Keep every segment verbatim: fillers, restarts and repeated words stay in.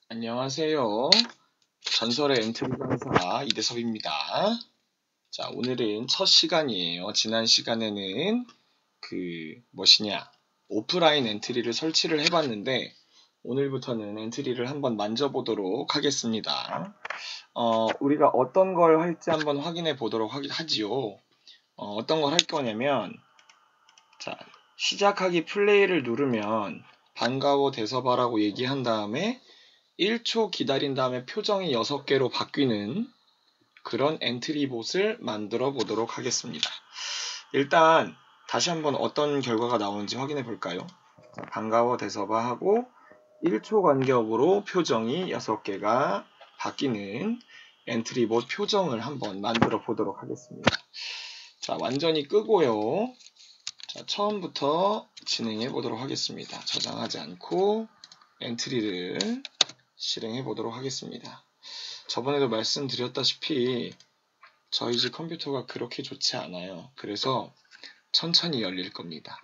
안녕하세요. 전설의 엔트리 강사 이대섭입니다. 자, 오늘은 첫 시간이에요. 지난 시간에는 그 무엇이냐 오프라인 엔트리를 설치를 해봤는데 오늘부터는 엔트리를 한번 만져보도록 하겠습니다. 어, 우리가 어떤 걸 할지 한번 확인해 보도록 하기, 하지요. 어, 어떤 걸 할 거냐면 자, 시작하기 플레이를 누르면 반가워 대서바라고 얘기한 다음에 일 초 기다린 다음에 표정이 여섯 개로 바뀌는 그런 엔트리봇을 만들어 보도록 하겠습니다. 일단 다시 한번 어떤 결과가 나오는지 확인해 볼까요? 반가워 대서바 하고 일 초 간격으로 표정이 여섯 개가 바뀌는 엔트리봇 표정을 한번 만들어 보도록 하겠습니다. 자, 완전히 끄고요. 자, 처음부터 진행해 보도록 하겠습니다. 저장하지 않고 엔트리를 실행해 보도록 하겠습니다. 저번에도 말씀드렸다시피 저희 집 컴퓨터가 그렇게 좋지 않아요. 그래서 천천히 열릴 겁니다.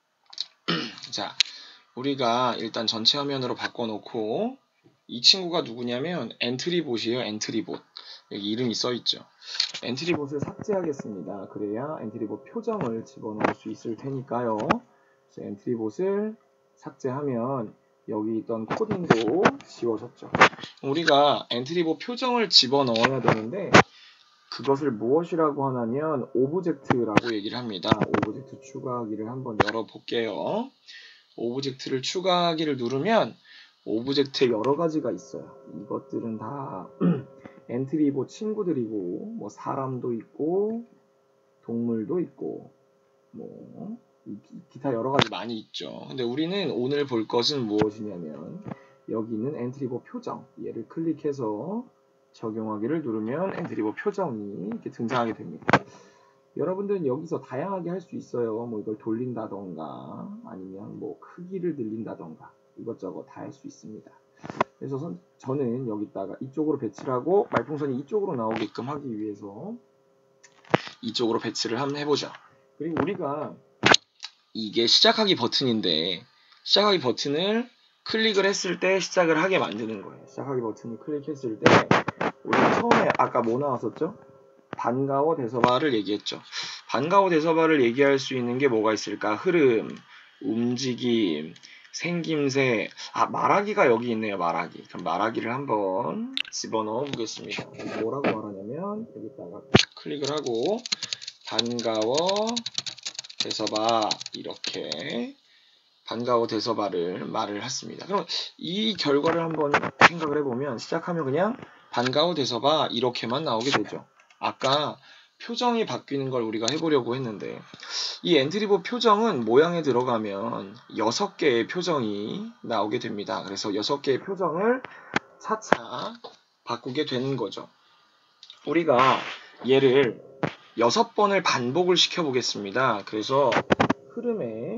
자, 우리가 일단 전체 화면으로 바꿔놓고 이 친구가 누구냐면 엔트리봇이에요. 엔트리봇. 여기 이름이 써있죠. 엔트리봇을 삭제하겠습니다. 그래야 엔트리봇 표정을 집어넣을 수 있을 테니까요. 그래서 엔트리봇을 삭제하면 여기 있던 코딩도 지워졌죠. 우리가 엔트리봇 표정을 집어넣어야 되는데 그것을 무엇이라고 하냐면 오브젝트라고 얘기를 합니다. 오브젝트 추가하기를 한번 열어볼게요. 오브젝트를 추가하기를 누르면 오브젝트에 여러 가지가 있어요. 이것들은 다 엔트리봇 친구들이고 뭐 사람도 있고 동물도 있고 뭐 기타 여러 가지 많이 있죠. 근데 우리는 오늘 볼 것은 무엇이냐면 여기 있는 엔트리봇 표정, 얘를 클릭해서 적용하기를 누르면 엔트리봇 표정이 이렇게 등장하게 됩니다. 여러분들은 여기서 다양하게 할 수 있어요. 뭐 이걸 돌린다던가 아니면 뭐 크기를 늘린다던가 이것저것 다 할 수 있습니다. 그래서 선, 저는 여기다가 이쪽으로 배치를 하고 말풍선이 이쪽으로 나오게끔 하기 위해서 이쪽으로 배치를 한번 해보죠. 그리고 우리가 이게 시작하기 버튼인데 시작하기 버튼을 클릭을 했을 때 시작을 하게 만드는 거예요. 시작하기 버튼을 클릭했을 때 우리가 처음에 아까 뭐 나왔었죠? 반가워 대서바를 얘기했죠. 반가워 대서바를 얘기할 수 있는 게 뭐가 있을까? 흐름, 움직임, 생김새. 아, 말하기가 여기 있네요. 말하기. 그럼 말하기를 한번 집어넣어 보겠습니다. 뭐라고 말하냐면 여기다가 클릭을 하고 반가워 대서바 이렇게 반가워 대서바를 말을 했습니다. 그럼 이 결과를 한번 생각을 해보면 시작하면 그냥 반가워 대서바 이렇게만 나오게 되죠. 아까 표정이 바뀌는 걸 우리가 해보려고 했는데 이 엔트리봇 표정은 모양에 들어가면 여섯 개의 표정이 나오게 됩니다. 그래서 여섯 개의 표정을 차차 바꾸게 되는 거죠. 우리가 얘를 여섯 번을 반복을 시켜 보겠습니다. 그래서 흐름에서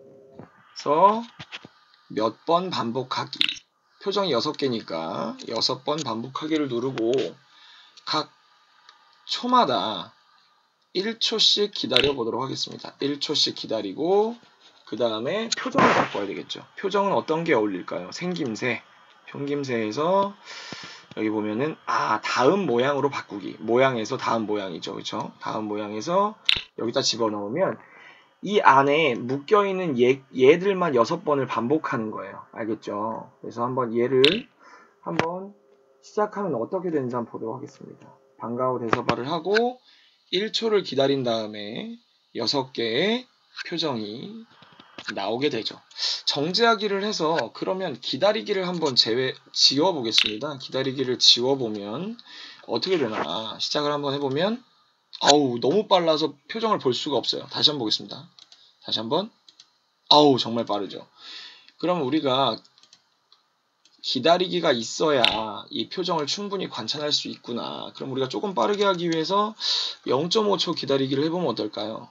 몇 번 반복하기 표정이 여섯 개니까 여섯 번 반복하기를 누르고 각 초마다 일 초씩 기다려 보도록 하겠습니다. 일 초씩 기다리고 그 다음에 표정을 바꿔야 되겠죠. 표정은 어떤 게 어울릴까요? 생김새 생김새에서 여기 보면은 아 다음 모양으로 바꾸기 모양에서 다음 모양이죠. 그렇죠? 다음 모양에서 여기다 집어넣으면 이 안에 묶여있는 얘, 얘들만 여섯 번을 반복하는 거예요. 알겠죠? 그래서 한번 얘를 한번 시작하면 어떻게 되는지 한번 보도록 하겠습니다. 반가워 대서바를 하고 일 초를 기다린 다음에 여섯 개의 표정이 나오게 되죠. 정지하기를 해서 그러면 기다리기를 한번 제외 지워 보겠습니다. 기다리기를 지워 보면 어떻게 되나 시작을 한번 해보면 아우 너무 빨라서 표정을 볼 수가 없어요. 다시 한번 보겠습니다. 다시 한번 아우 정말 빠르죠. 그럼 우리가 기다리기가 있어야 이 표정을 충분히 관찰할 수 있구나. 그럼 우리가 조금 빠르게 하기 위해서 영 점 오 초 기다리기를 해보면 어떨까요?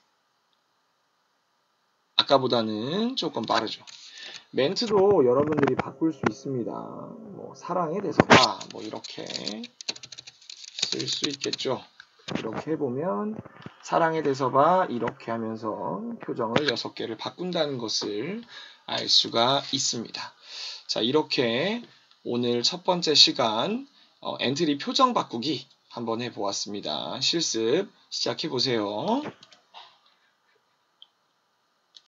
아까보다는 조금 빠르죠. 멘트도 여러분들이 바꿀 수 있습니다. 뭐 사랑에 대해서가 뭐 이렇게 쓸 수 있겠죠. 이렇게 해보면 사랑에 대해서봐 이렇게 하면서 표정을 여섯 개를 바꾼다는 것을 알 수가 있습니다. 자, 이렇게 오늘 첫 번째 시간 어, 엔트리 표정 바꾸기 한번 해보았습니다. 실습 시작해 보세요.